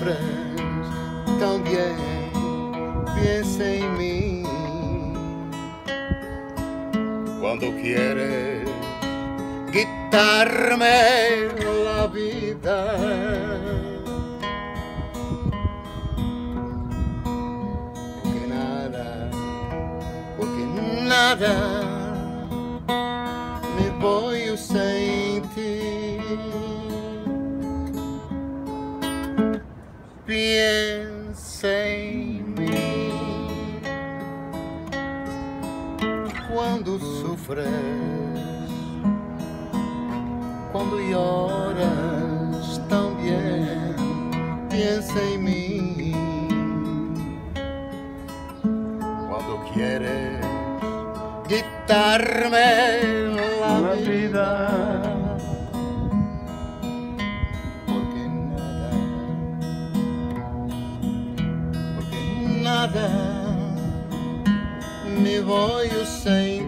sufres, también piensa en mí. Cuando quieres quitarme la vida, porque nada me voy sem ti. Piensa en mí quando sufres, quando lloras, também piensa en mí. Quando quieres quitarme la vida, nada me voy sem